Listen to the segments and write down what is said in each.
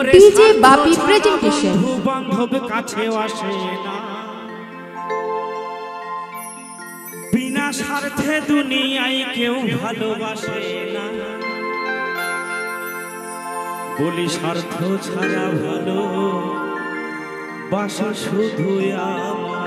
DJ বাপি presentation. বান্ধব কাছে আসে না, বিনা স্বার্থে দুনিয়ায় কেউ ভালোবাসে না। বলি স্বার্থ ছাড়া ভালো বাসে শুধু আমার।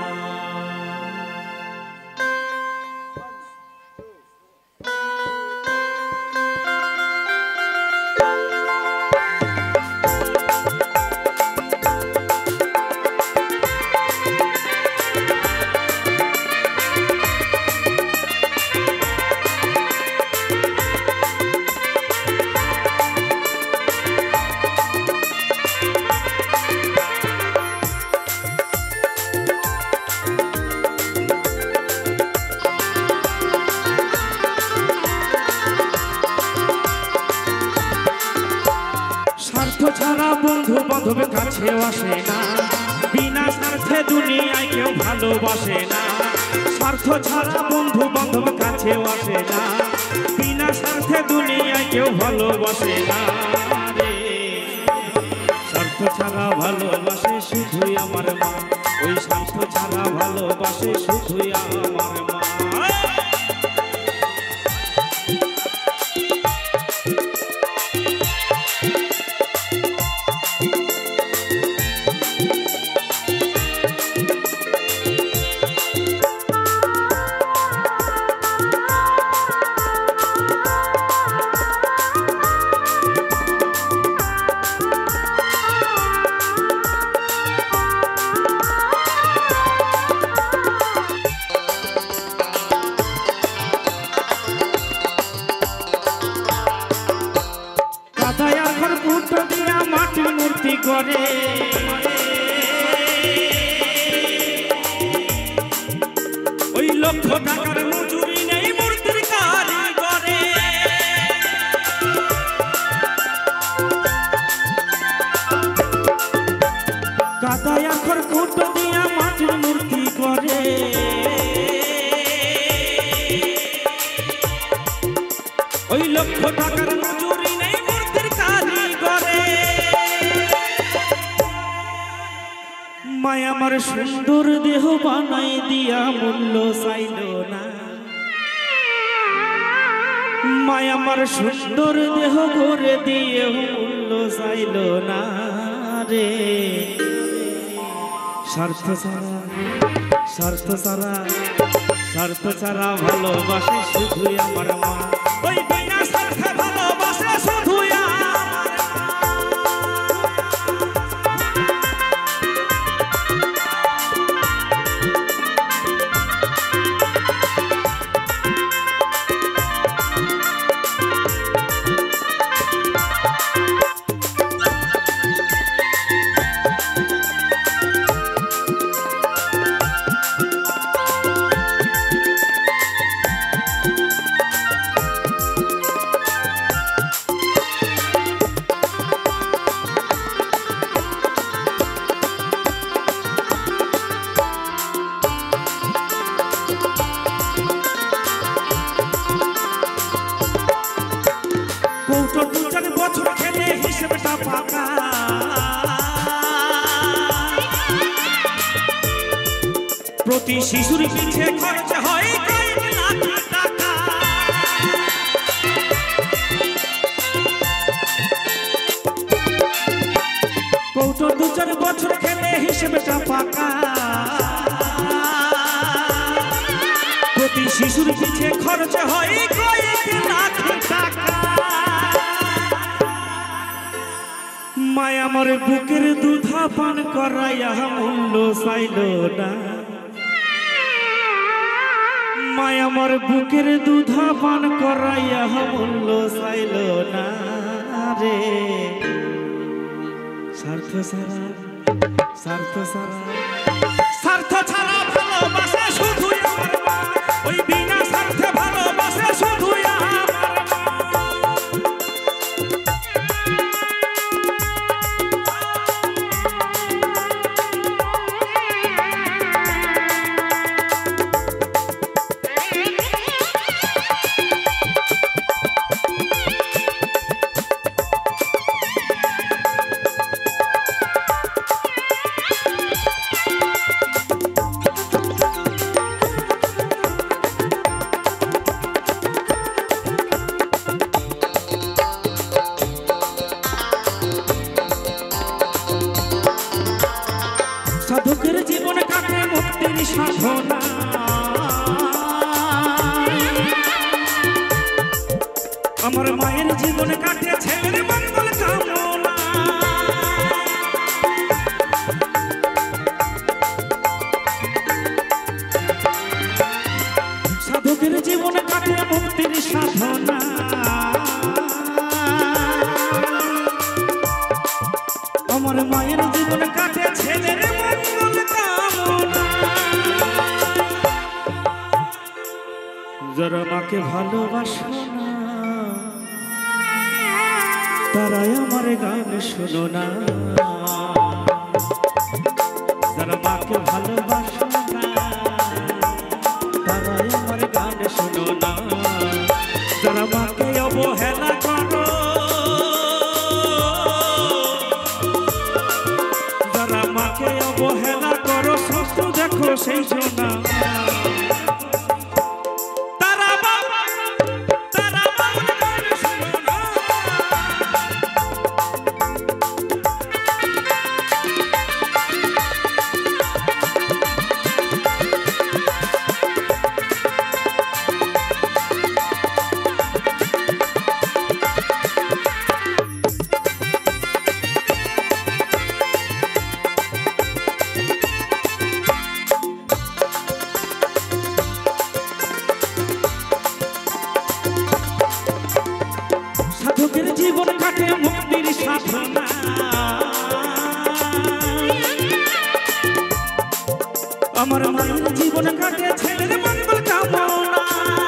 স্বার্থ ছাড়া বন্ধু বান্ধব কাছে আসে না, বিনা স্বার্থে দুনিয়ায় কেউ ভালোবাসে না। স্বার্থ ছাড়া বন্ধু বান্ধব কাছে আসে না, বিনা স্বার্থে দুনিয়ায় কেউ ভালোবাসে না রে। স্বার্থ ছাড়া ভালোবাসে শুধুই আমার মা, ওই স্বার্থ ছাড়া ভালোবাসে শুধুই আমার মা। মাটির মূর্তি করে ওই লক্ষ টাকার মজুরি নেই মূর্তির কারিগরে। কাদায় আখর কুটো দিয়া মাটির মূর্তি করে ওই লক্ষ টাকার মজুরি নেই মূর্তির কারিগরে। মায়া আমার সুন্দর দেহ বানাই দিয়া মূল্য চাইল না, মায়া আমার সুন্দর দেহ করে দিয়ে মূল্য চাইল না রে। স্বার্থ ছাড়া স্বার্থ ছাড়া স্বার্থ ছাড়া ভালোবাসে শুধুই আমার মা, ওই বিনা স্বার্থে ভালোবাসে শুধুই আমার মা। কৌটো দু চার বছর খেলে হিসেবটা পাকা, প্রতি শিশুর পিছে খরচ হয় কয়েক লাখ টাকা। কৌটো দু চার বছর খেলে হিসেবটা পাকা, প্রতি শিশুর পিছে খরচ হয় কয়েক লাখ টাকা। মায়া আমার বুকের দুধা পান করাইয়া মূল্য চাইল না, মায়া আমার বুকের দুধা পান করাইয়া মূল্য চাইল না রে। স্বার্থ ছাড়া স্বার্থ ছাড়া স্বার্থ ছাড়া ভালোবাসে শুধুই আমার মা, ওই বিনা স্বার্থে ভালোবাসে শুধুই আমার মা। সাধকের জীবন কাটে মুক্তির সাধনা, আমার মায়ের জীবন কাটে ছেলের মঙ্গল কামনা। সাধকের জীবন কাটে মুক্তির সাধনা, আমার মায়ের জীবন কাটে ছেলের মঙ্গল কামনা। যারা মাকে ভালোবাসো না তারাই আমার গান শোনো না, যারা মাকে ভালোবাসো না তারাই আমার গান শোনো না, যারা মাকে অবহেলা করো, যারা মাকে অবহেলা করো শত্রু দেখো সেই শোনা। সাধকের জীবন কাটে মুক্তির সাধনা, আমার মায়ের জীবন কাটে ছেলের মঙ্গল কামনা।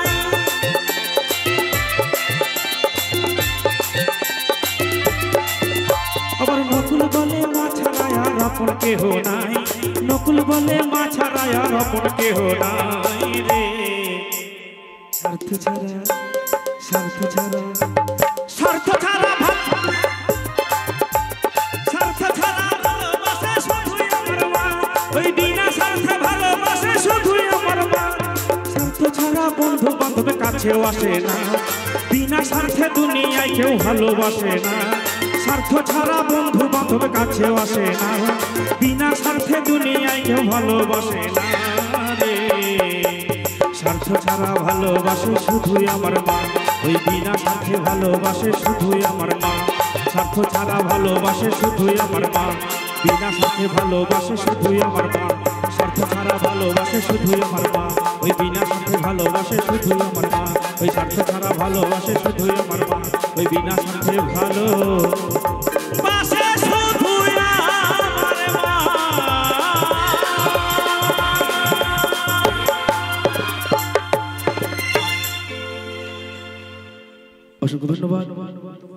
আবার নকুল বলে মা ছাড়া আর আপন কেহ নাই, নকুল বলে মা ছাড়া আর আপন কেহ নাই রে। স্বার্থ ছাড়া স্বার্থ ছাড়া স্বার্থ ছাড়া স্বার্থ ছাড়া ভালোবাসে শুধুই আমার মা, ওই বিনা স্বার্থে ভালোবাসে শুধুই আমার মা। স্বার্থ ছাড়া বন্ধু বান্ধব কাছেও আসে না, বিনা স্বার্থে দুনিয়ায় কেউ ভালোবাসে না। স্বার্থ ছাড়া বন্ধু বান্ধব কাছেও আসে না, বিনা স্বার্থে দুনিয়ায় কেউ ভালোবাসে না রে। স্বার্থ ছাড়া ভালোবাসে শুধুই আমার মা, ওই বিনা স্বার্থে ভালোবাসে শুধুই আমার মা। স্বার্থ ছাড়া ভালোবাসে শুধুই আমার মা, বিনা স্বার্থে ভালোবাসে শুধুই আমার মা। স্বার্থ ছাড়া ভালোবাসে শুধুই আমার মা, ওই বিনা স্বার্থে ভালোবাসে শুধুই আমার মা। ওই স্বার্থ ছাড়া ভালোবাসে শুধুই আমার মা, ওই বিনা স্বার্থে ভালোবাসে শুধুই আমার মা। অসংখ্য ধন্যবাদ।